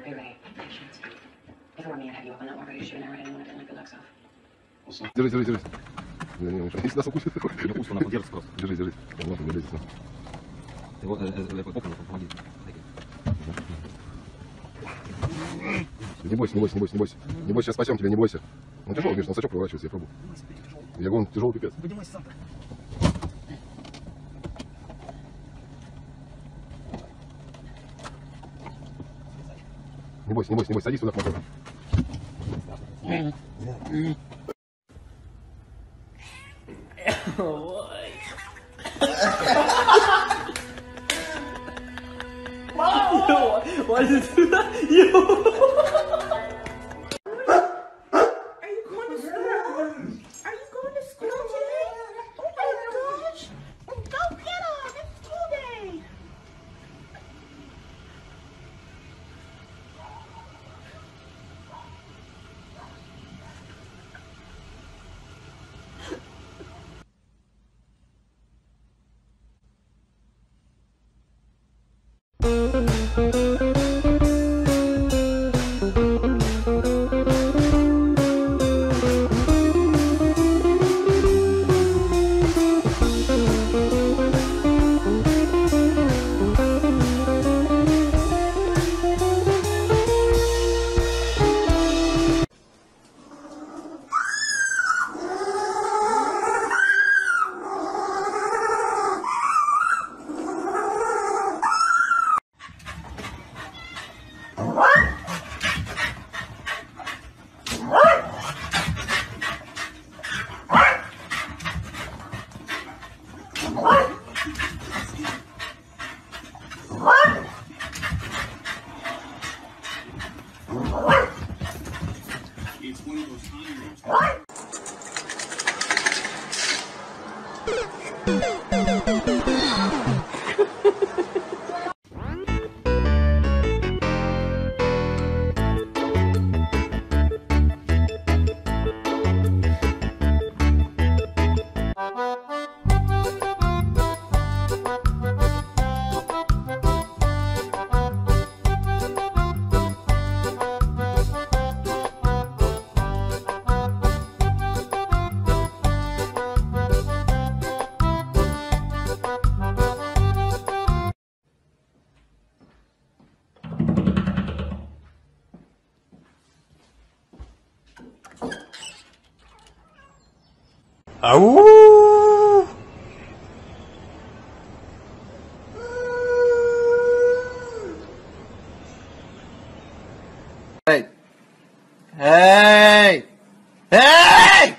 Okay, Ray. If it were me, I'd have you up on that one, but you should have never anyone didn't like the looks of. Держись, держись, держись. Если нас укусит, не укусит, он нахуй держится просто. Держись, держись. Нахуй не лезет. Ты вот окна помоги. Не бойся, не бойся, не бойся, не бойся. Не бойся, сейчас спасем тебя, не бойся. Он тяжелый, конечно, носочок проворачивается, я пробую. Я говорю, он тяжелый пипец. Поднимайся сам-то. Не бойся, не бойся, не бойся, садись туда к мотору. Why did you do that? Are you going to school? Are you going to school today? Oh my gosh! Go get up! It's school day! It's one of those times. Ow! Hey! Hey! Hey!